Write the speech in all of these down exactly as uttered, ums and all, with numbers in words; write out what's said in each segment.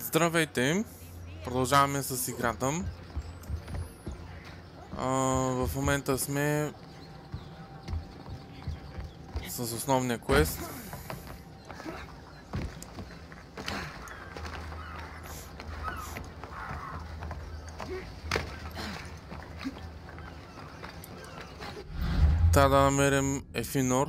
Здравейте! Продължаваме с играта. А, в момента сме с основния квест. Трябва да намерим Ефинор.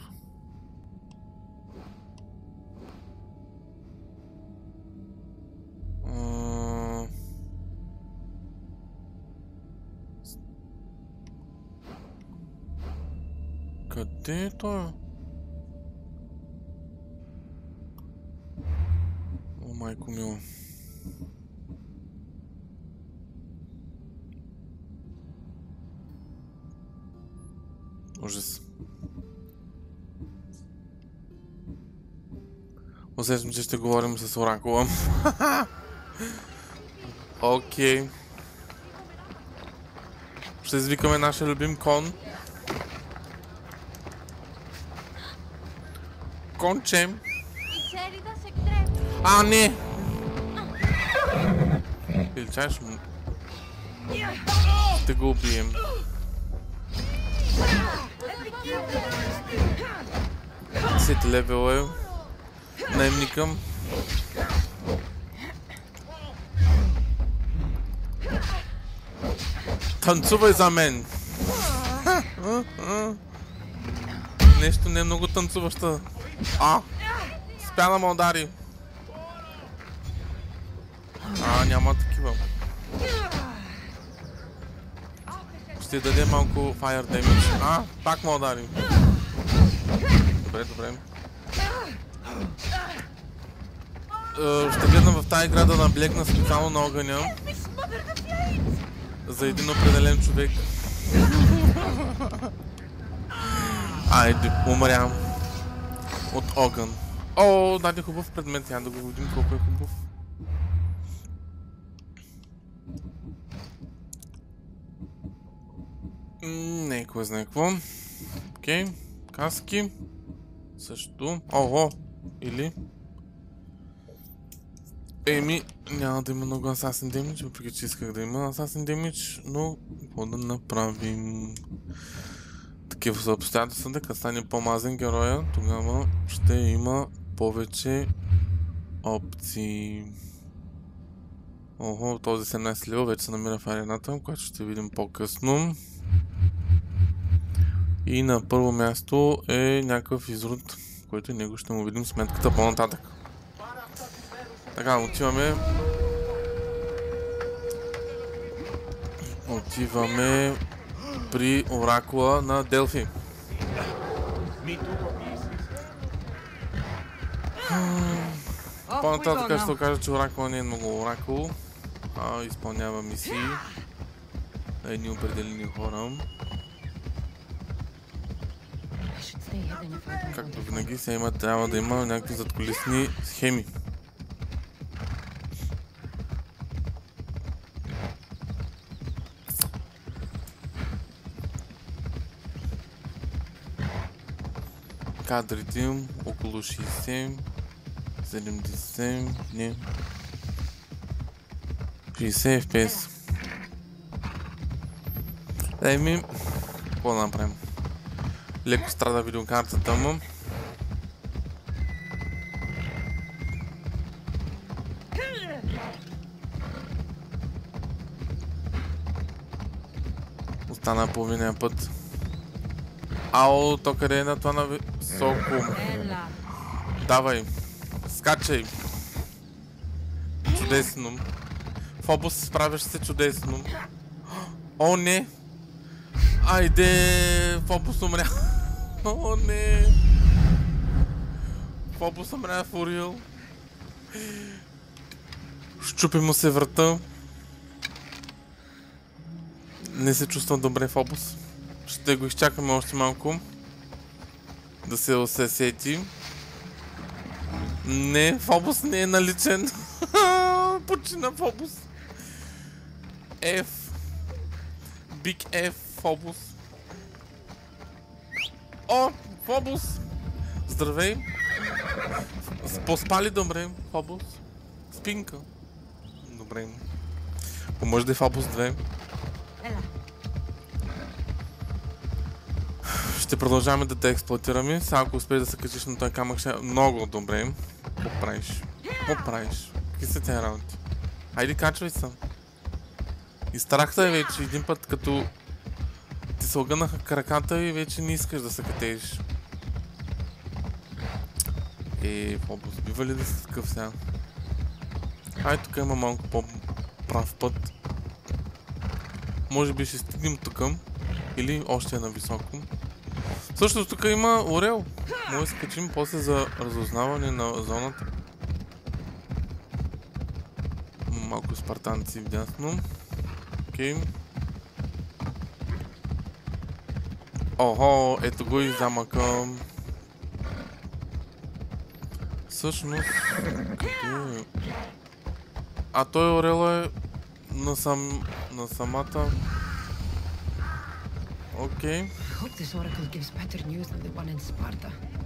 Къде е той? О, майко мило. Ужас. Усещам, че ще говорим с Оракула. Окей. Ще извикаме нашия любим кон. Конче. А, не! Величаеш му. Ще го убием. десети левел е. Наемника. Танцувай за мен! Нещо не е много танцуваща. А! Спя да ме удари. А, няма такива. Ще даде малко fire damage. А, пак ме удари. Добре, добре. Uh, ще гледам в тази игра да наблегна специално на огъня. За един определен човек. Айде, умрям. От огън. О, даде хубав предмет, сега да го видим колко е хубав. Не, кой знае какво. Окей, каски. Също. Ого, или? Еми, няма да има много Assassin Damage, въпреки че исках да има Assassin Damage, но какво да направим? Такива са обстоятелствата, като стане по-мазен героя, тогава ще има повече опции. Ого, този седемнайсети левел вече се намира в арената, която ще видим по-късно. И на първо място е някакъв изрод, който него ще му видим сметката по-нататък. Така, отиваме. Отиваме при Оракула на Делфи. По-нататък ще кажа, че Оракула не е много Оракул, а изпълнява мисии на едни определени хора. Както винаги се има, трябва да има някакви задкулисни схеми. Кадрите им около шейсет, седемдесет, не, шейсет еф пи ес. Еми, какво да направим? Леко страда видеокартата му. Остана половиния път. Ау, то къде е на това на високо? Давай, скачай. Чудесно. Фобос, справяш се чудесно. О, не! Айде, Фобос умря. О, не! Фобос умря в Орил. Щупи му се врата. Не се чувствам добре, Фобос. Ще го изчакаме още малко. Да се усети. Не, Фобос не е наличен. Почина Фобос. F. Big F, Фобос. О, Фобос! Здравей! Поспали добре, Фобос? Спинка. Добре. Може да е в Абус две. Ще продължаваме да те експлоатираме. Сега ако успееш да се качиш на този камък, ще е много добре. Какво правиш? Какво правиш? Какви са тези работи? Хайде, качвай се. Изтарахта е вече един път, като ти се огънаха краката и вече не искаш да се катееш. Е, по-бос, бива ли да си такъв сега? Ай, тук има малко по-прав път. Може би ще стигнем тук. Или още е на високо. Също тук има орел. Може да скачим после за разузнаване на зоната. Малко спартанци вдясно. Окей. Охо, ето го и замъка. Всъщност... Къде е? А той орел е на, сам... на самата... Окей. Hope this oracle gives better news than the one in Sparta.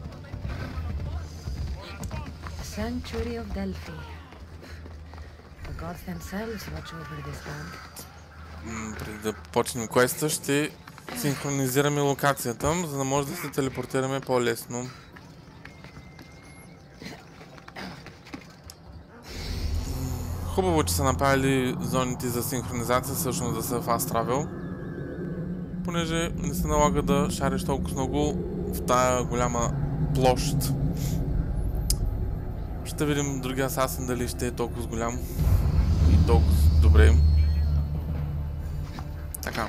The sanctuary of Delphi. The gods themselves watch over this land. Преди да почнем квеста, ще синхронизираме локацията, за да може да се телепортираме по-лесно. Хубаво, че са направили зоните за синхронизация, всъщност да са fast travel. Понеже не се налага да шариш толкова много в тая голяма площ. Ще видим другия асасин дали ще е толкова голям и толкова добре. Така.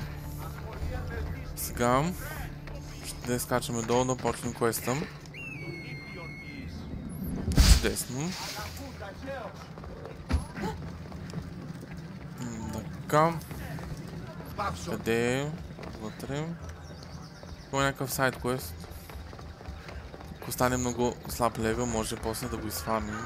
Сега ще скачаме долу да почнем квеста. Чудесно. Така. Къде е? Вътре. Това е някакъв сайд квест. Ако стане много слаб левел, може после да го изфармим.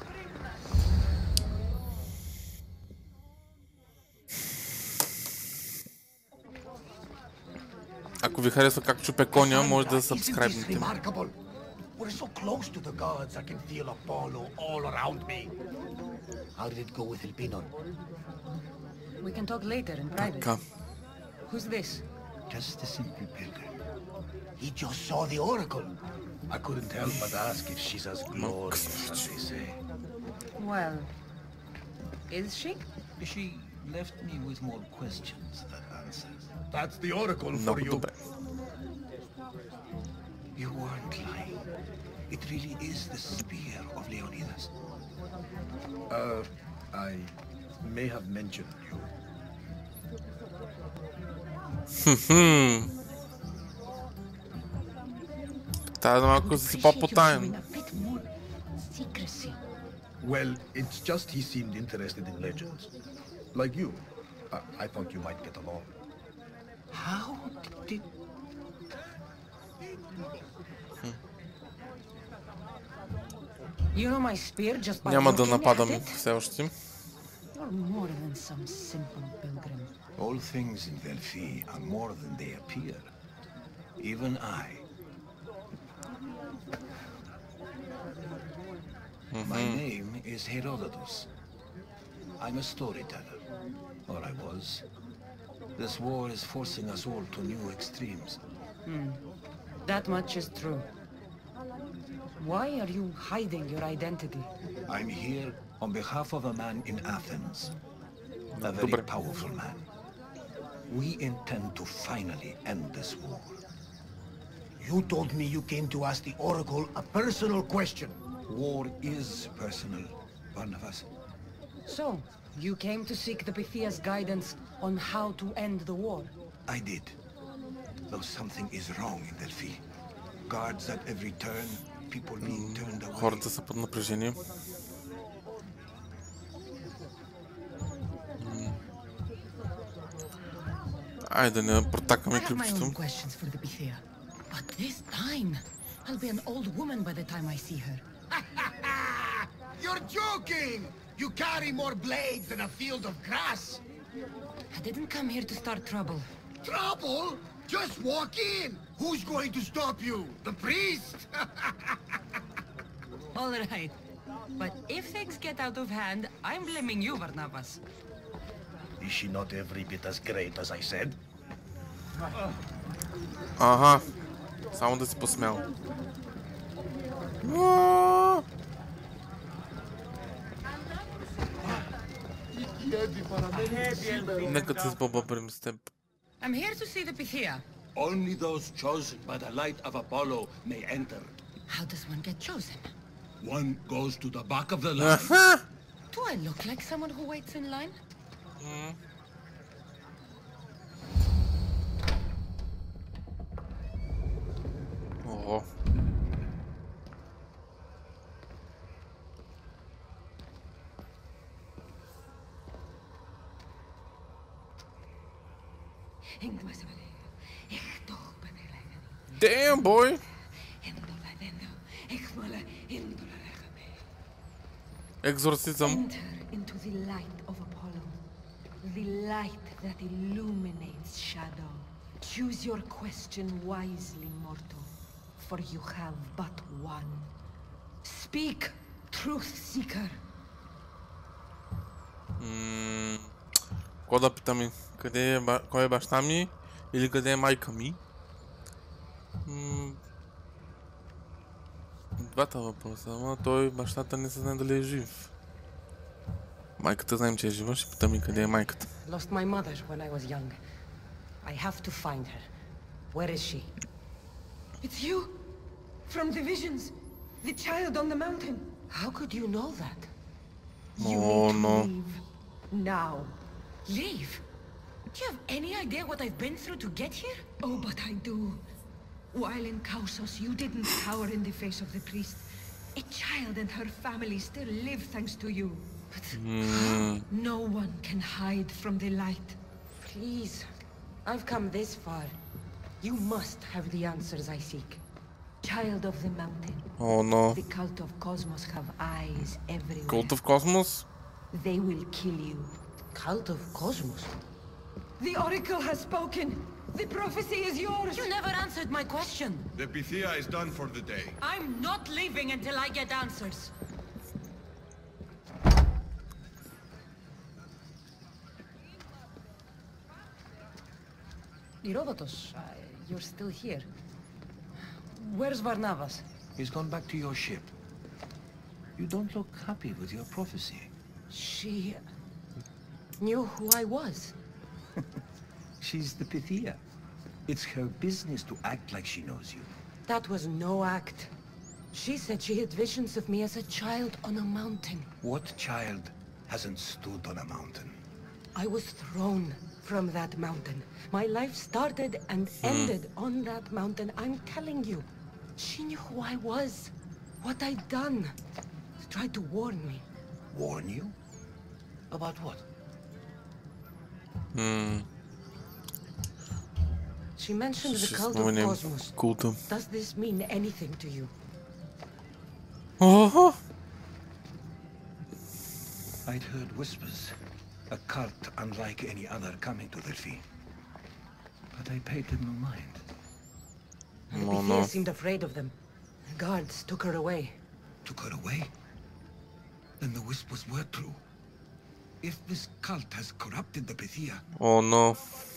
Ако ви харесва как чупе коня, може да сабскрайбнете. We're so close to the gods, I can feel Apollo all around me. How did it go with Elpinor? We can talk later in private. Така. Who's this? Just a simple pilgrim. He just saw the oracle. I couldn't help but ask if she's as glorious as they say. Well, is she? She left me with more questions than answers. That's the oracle for Много you. добре. You weren't lying. It really is the spear of Leonidas. Uh, I may have mentioned you. Хм. Трябва да малко да си по-потаен. Well, it's just he seemed interested in legends. Like you. I, I thought you might get along. How did... You know my spear just by Няма да looking at нападам it? все още. You're more than some simple pilgrim. All things in Delphi are more than they appear. Even I. Mm-hmm. My name is Herodotus. I'm a storyteller, or I was. This war is forcing us all to new extremes. Hmm. That much is true. Why are you hiding your identity? I'm here on behalf of a man in Athens. A very powerful man. We intend to finally end this war. You told me you came to ask the Oracle a personal question. War is personal, Barnabas. So, you came to seek the Pythia's guidance on how to end the war? I did. Though something is wrong in Delphi. Guards at every turn, people being turned away. Хората са под напрежение. Айде да не протакаме ключото. But this time, I'll be an old woman by the time I see her. You're joking! You carry more blades than a field of grass! I didn't come here to start trouble. Trouble? Just walk in! Who's going to stop you? The priest? All right. But if things get out of hand, I'm blaming you, Barnabas. Is she not every bit as great as I said? Ага. Само да си посмял. Уаа! Нека се побърим с теб. I'm here to see the Pythia. Only those chosen by the light of Apollo may enter. How does one get chosen? One goes to the back of the line. Аха! Do I look like someone who waits in line? Ого. Damn, boy. Exorcism. Enter into the light of Apollo, the light that illuminates shadow. Choose your question wisely, mortal, for you have but one. Speak, truth seeker. М, Какво да питаме? Къде е, ба- кой е баща ми? Или къде е майка ми? М, Двата въпроса, ама той бащата не се знае дали е жив. Майката знаем, че е жива, ще питаме къде е майката. Lost my mother when I was young. I have to find her. Where is she? It's you! From the visions! The child on the mountain! How could you know that? You Oh, need to no. leave. Now. Leave? Do you have any idea what I've been through to get here? Oh, but I do. While in Kausos, you didn't cower in the face of the priest. A child and her family still live thanks to you. But М, no one can hide from the light. Please. I've come this far. You must have the answers I seek. Child of the mountain. О, но. The cult of Cosmos have eyes everywhere. Cult of Cosmos? They will kill you. Cult of Cosmos. The oracle has spoken. The prophecy is yours. You never answered my question. The Pythia is done for the day. I'm not leaving until I get answers. Herodotus, uh, you're still here. Where's Barnabas? He's gone back to your ship. You don't look happy with your prophecy. She knew who I was. She's the Pythia. It's her business to act like she knows you. That was no act. She said she had visions of me as a child on a mountain. What child hasn't stood on a mountain? I was thrown from that mountain. My life started and ended on that mountain. I'm telling you. She knew who I was, what I'd done. She tried to warn me. Warn you? About what? М, She mentioned the Ще cult of споменем Cosmos. култа. Does this mean anything to you? Ого! I'd heard whispers. A cult unlike any other coming to Delphi. But I paid them no mind. The No, Pythia no. seemed afraid of them. The guards took her away. Took her away? Then the whispers were true. If this cult has corrupted the Pythia, О, но.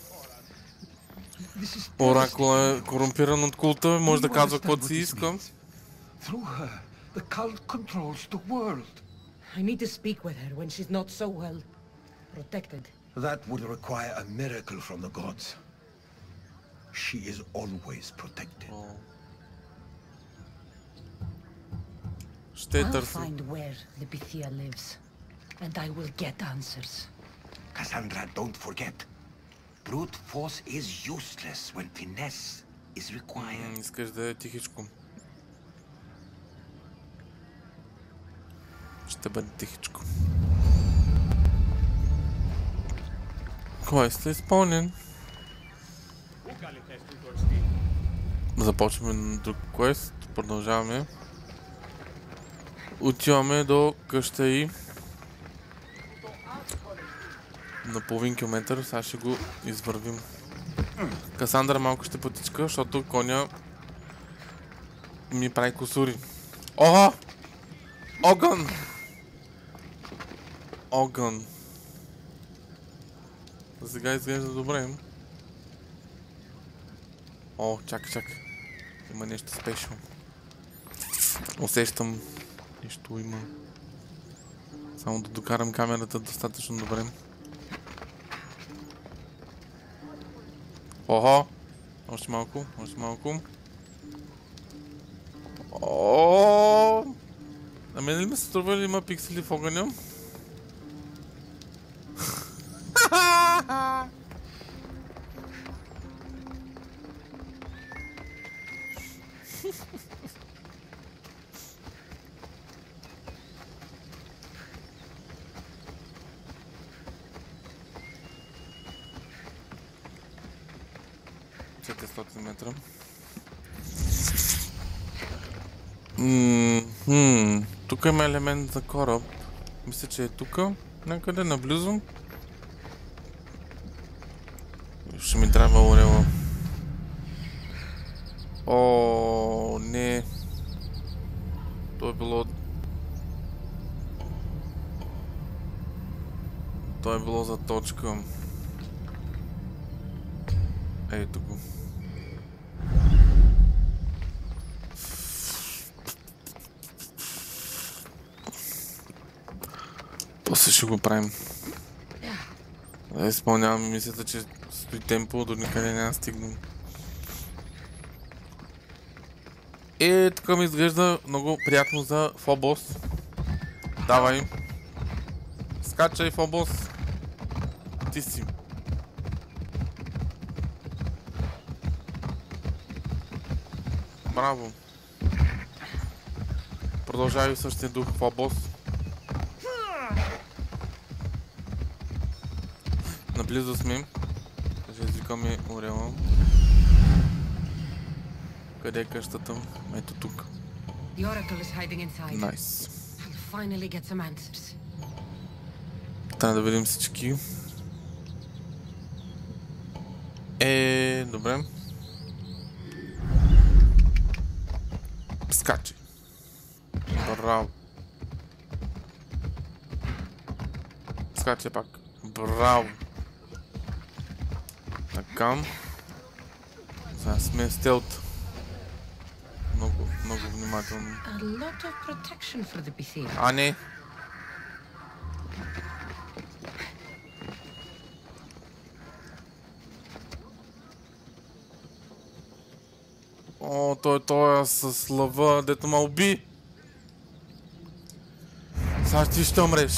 this is Оракул е корумпиран от култа, може да You казва understand каквото what си this иска. means? Through her, the cult controls the world. I need to speak with her when she's not so well protected. That would require a miracle from the gods. She is always protected. О. Ще I'll търси. find where the Pythia lives, and I will get answers. Cassandra, don't forget. Brute force is useless when finesse is required. М, Искаш да е тихичко. Ще бъде тихичко. Квест е изпълнен. Започваме на друг квест. Продължаваме. Отиваме до къща и на половин километър. Сега ще го извървим. Касандра малко ще потичка, защото коня ми прави косури. Ого! Огън! Огън. За сега изглежда добре. О, чакай, чакай. Има нещо спешно. Усещам. Нещо има. Само да докарам камерата достатъчно добре. Охо! Още малко, още малко. О! На мен ли ме се струва ли има пиксели в огъня? четиристотин метра. Ммм, тук има елемент за кораб. Мисля, че е тук. Някъде наблизо. Ще ми трябва орела. О, не. То е било... То е било за точка. Ето го. После ще го правим. Да изпълнявам мисията, че стои темпо, до никъде няма стигнем. Е, тук ми изглежда много приятно за Фобос. Давай. Скачай, Фобос. Ти си. Браво. Продължавай в същия дух, Фобос. Наблизо сме. Ще извикаме орела. Къде е къщата? Ето тук. Найс. Трябва да видим всички. Е, добре. Скачи. Браво. Скачи пак. Браво. Така. Сега сме стелт. Много, много внимателно. А, не. О, той, той е с лъва, дето ме уби. Сега ти ще умреш.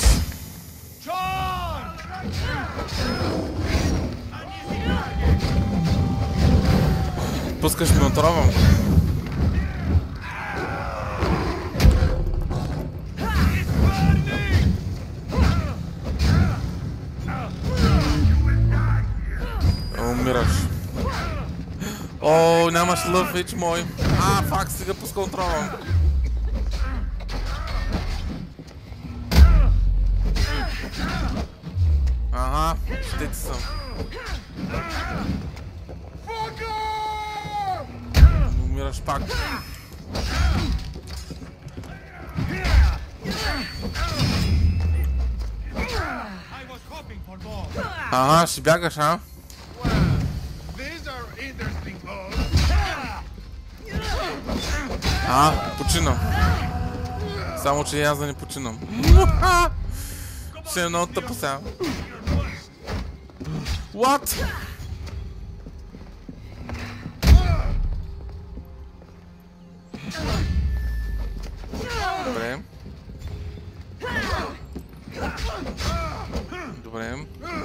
Пускаш ми отрова. Умираш. О, нямаш лъв, вече мой. А, фак, сега пуска отрова. Ага, ще ти съм. Умираш пак. Ага, ще бягаш, а? А, починам. Само, че и аз да не починам. Ще е много тъпо сега. What? Добре. Добре.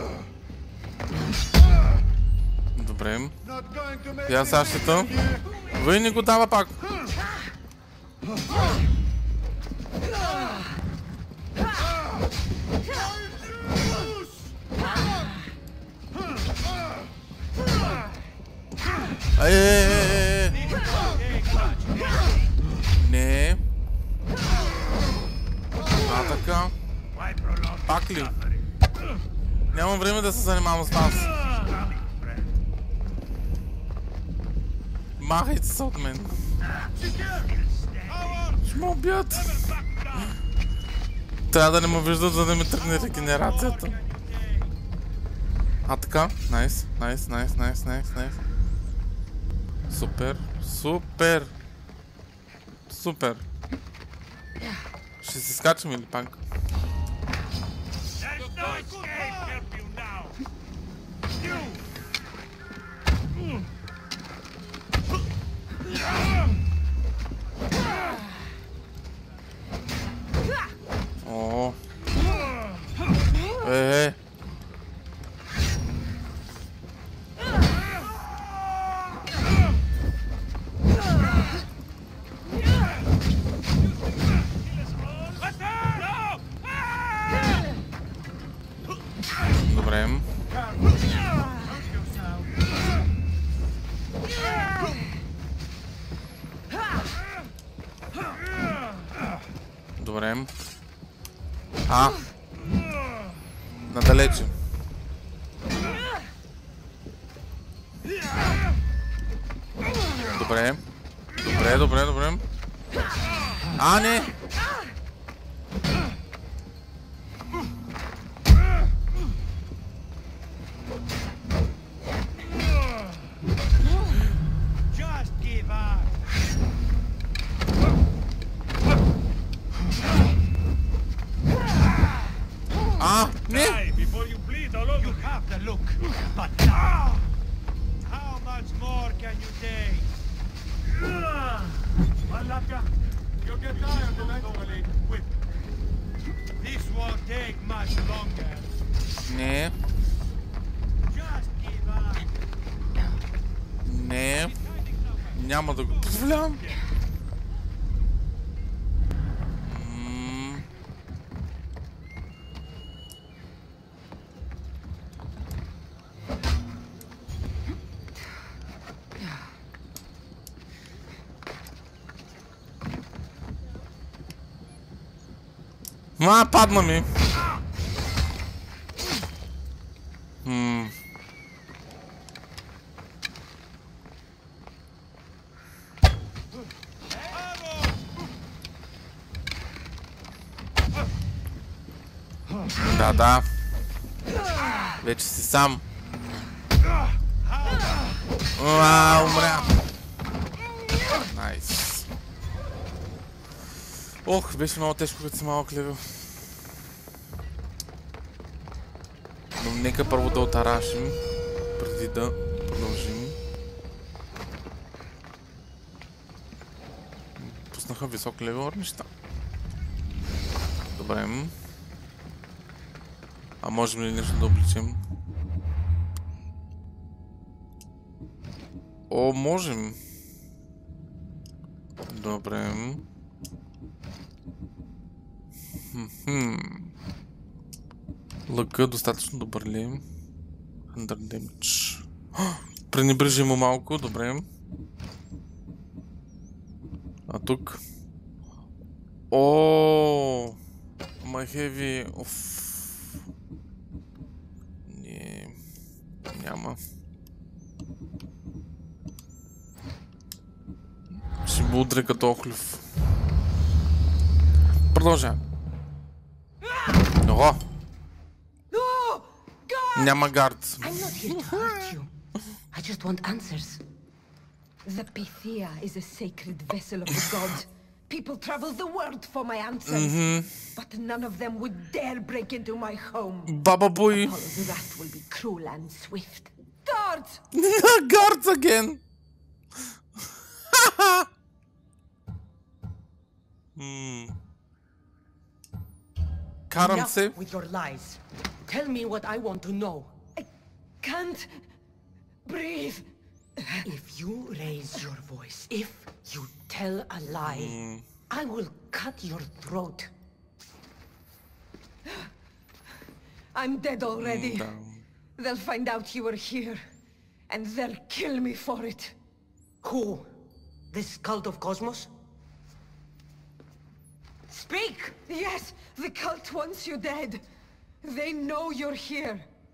Добре. Я Сашата. Вой не го дава пак. Е, не. А, така. Пак ли? Нямам време да се занимавам с вас. Махайте се от мен. Ще ме убият. Трябва да не ме виждат, за да ми тръгне регенерацията. А така, найс, найс, найс, найс, найс, найс. Супер, супер. Супер. Ще си скачам или пак? О. Е. Добре. Добре. А! Надалече. Добре. Добре, добре, добре. А, не! А, не! Не. Не. Няма да го позволявам. А, падна ми. Хм. Да, да. Вече си сам. А, умря. Найс. Ох, беше много тежко, като си малък левел. Но нека първо да отарашим, преди да продължим. Пуснаха висок левел неща. Добре. А можем ли нещо да обличим? О, можем. Добре. Хм. Лъка достатъчно добър ли? Under damage. Пренебрежи му малко, добре. А тук? О, my heavy. Оф. Не, няма. Ще му удря като охлюв. Продължавам. Ого! Няма гард. I'm not here to hurt you. I just want answers. The Pythia is a sacred vessel of the god. People travel the world for my answers. Mm-hmm. But none of them would dare break into my home. Baba boy. Apollo's wrath will be cruel and swift. Guards! Guards again! Hmm. Карам се. Enough with your lies. Tell me what I want to know. I can't breathe. If you raise your voice, if you tell a lie, mm. I will cut your throat. I'm dead already. Mm, they'll find out you were here, and they'll kill me for it. Who? This cult of Cosmos? Speak! Yes, the cult wants you dead. They know you're here.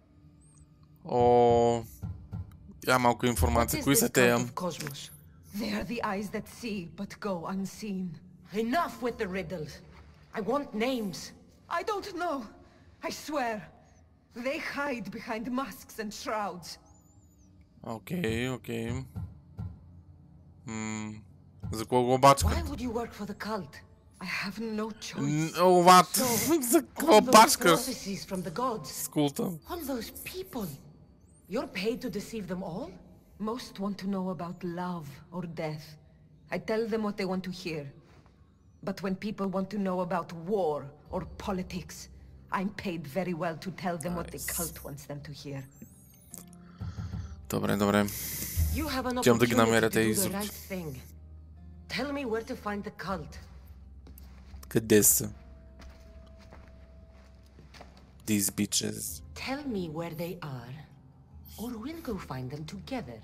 О, я малко информация. Кои са те? They are the eyes that see but go unseen. Enough with the riddles. I want names. I don't know. I swear. They hide behind masks and shrouds. Окей, окей. М, За кого бачкат? Why would you work for the cult? I have no choice. Н- What? So, За all кого those бачкаш? prophecies from the gods, С култа. all those people, you're paid to deceive them all? Most want to know about love or death. I tell them what they want to hear. But when people want to know about war or politics, I'm paid very well to tell them what the Nice. cult wants them to hear. Добре, добре. You have an Идем да ги opportunity намеря to тези do the изроди. right thing. Tell me where to find the cult. Къде са? These bitches. Tell me where they are, or we'll go find them together.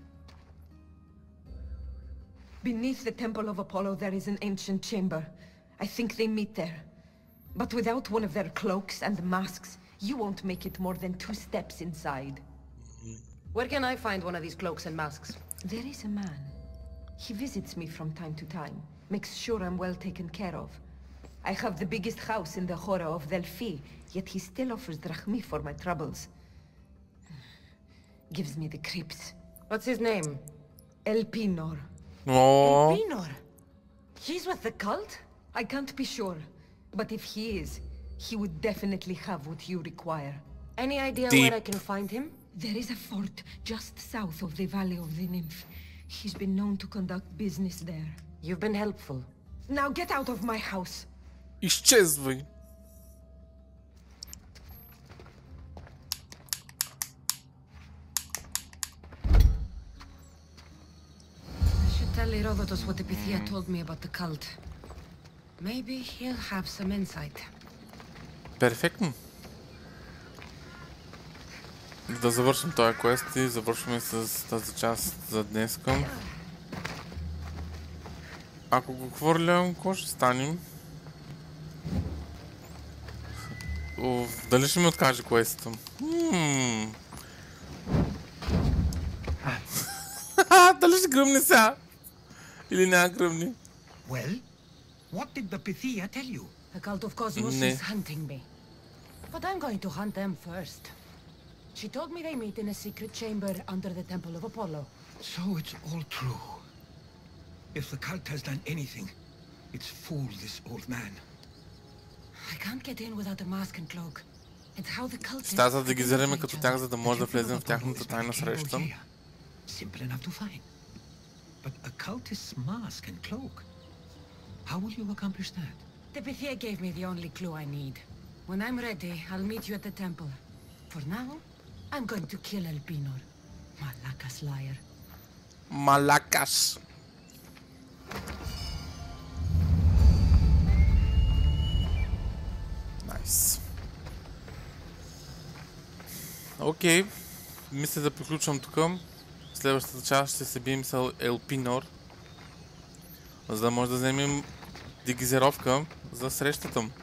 Beneath the Temple of Apollo there is an ancient chamber. I think they meet there. But without one of their cloaks and masks, you won't make it more than two steps inside. Where can I find one of these cloaks and masks? There is a man. He visits me from time to time, makes sure I'm well taken care of. I have the biggest house in the Hora of Delphi, yet he still offers drachmi for my troubles. Gives me the creeps. What's his name? Elpinor. О, Pinor. He's with the cult? I can't be sure, but if he is, he would definitely have what you require. Any idea Deep. where I can find him? There is a fort just south of the Valley of the Nymph. He's been known to conduct business there. You've been helpful. Now get out of my house! изчезвай. I should tell Herodotus what the Pythia told me about the cult. Maybe he'll have some insight. Перфектно. Да завършим този квест и завършваме с тази част за днеска. Ако го хвърлям, какво ще стане? Оф, дали ще ми откаже квеста? Ммм. Дали ще гръмне сега? Или няма гръмне? Well, what did the Pythia tell you? The cult of Cosmos Ne. is hunting me. But I'm going to hunt them first. She told me they meet in a secret chamber under the Temple of Apollo. So it's all true. If the cult has done anything, it's fooled this old man. I can't get in without a mask and cloak. It's how the cult Ще трябва да ги вземем като тях, за да може да влезем в тяхната It's тайна like среща. Cambodia. Simple enough to find. But a cultist's mask and cloak. How will you accomplish that? The Pythia gave me the only clue I need. When I'm ready, I'll meet you at the temple. For now, I'm going to kill Elpinor. Malakas liar. Малакаш. Найс. Окей. Мисля да приключвам тук. Следващата част ще се бием с Елпинор, за да може да вземем дегизировка за срещата му.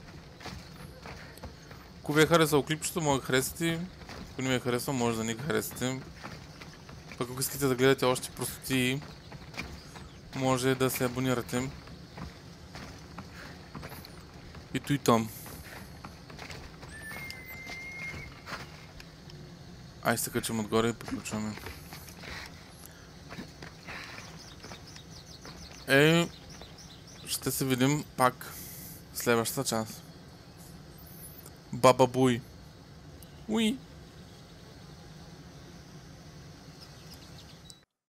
Ако ви е харесал клипчето, може да харесате. Ако не ви е харесал, може да не го харесате. Пък ако искате да гледате още простоти, може да се абонирате. И то и там. Ай се качим отгоре и приключваме. Е, ще се видим пак в следващата част. Баба Буй. Уи!